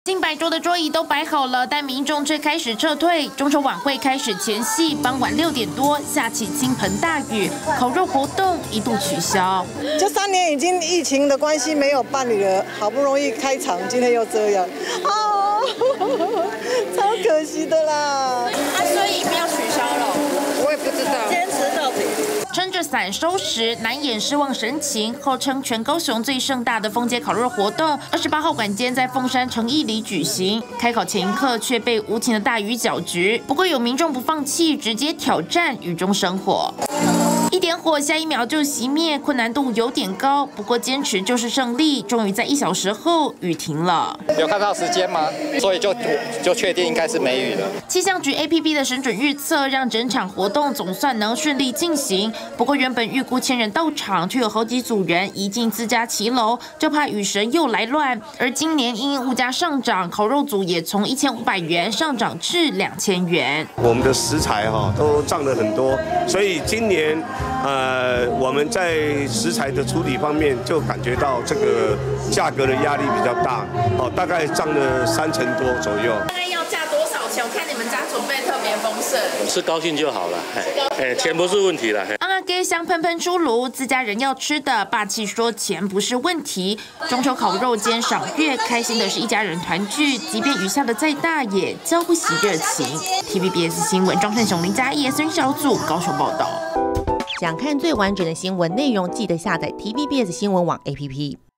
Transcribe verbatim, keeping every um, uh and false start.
近百桌的桌椅都摆好了，但民众却开始撤退。中秋晚会开始前夕，傍晚六点多下起倾盆大雨，烤肉活动一度取消。 这三年已经疫情的关系没有办理了，好不容易开场，今天又这样，啊，超可惜的啦。 啊，所以不要取消了，我也不知道，坚持到底。 撑着伞收拾，难掩失望神情。号称全高雄最盛大的封街烤肉活动，二十八号晚间在凤山诚义里举行。开烤前一刻却被无情的大雨搅局。不过有民众不放弃，直接挑战雨中生火。 一点火，下一秒就熄灭，困难度有点高。不过坚持就是胜利，终于在一小时后雨停了。 有看到时间吗？所以就就确定应该是没雨了。 气象局 A P P 的神准预测，让整场活动总算能顺利进行。不过原本预估千人到场，却有好几组人移进自家骑楼，就怕雨神又来乱。而今年因物价上涨，烤肉组也从一千五百元上涨至两千元。 我们的食材哈都涨了很多，所以今年。 呃，我们在食材的处理方面就感觉到这个价格的压力比较大，哦，大概涨了三成多左右。 大概要价多少钱？我看你们家准备特别丰盛， 吃高兴就好了，哎，钱不是问题了。 阿给香喷喷出炉，自家人要吃的，霸气说钱不是问题。中秋烤肉兼赏月，开心的是一家人团聚，即便雨下的再大，也浇不熄热情。T V B S 新闻庄胜雄、林嘉义、孙小组高雄报道。 想看最完整的新闻内容，记得下载 T V B S 新闻网 A P P。